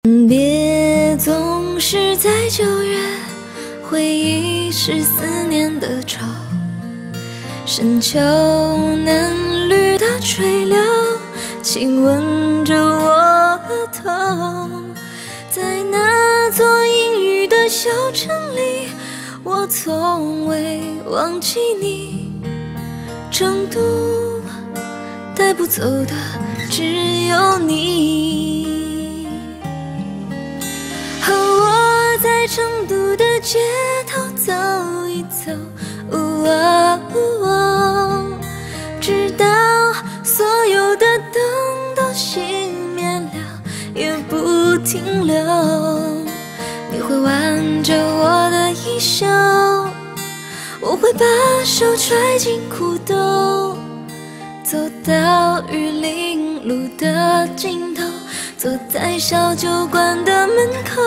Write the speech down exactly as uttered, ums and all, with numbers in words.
别总是在九月，回忆是思念的愁。深秋嫩绿的垂柳，亲吻着我额头。在那座阴雨的小城里，我从未忘记你。成都带不走的只有你。和我在成都的街头走一走，呜啊呜啊，直到所有的灯都熄灭了，也不停留。你会挽着我的衣袖，我会把手揣进裤兜，走到玉林路的尽头，坐在小酒馆的门口。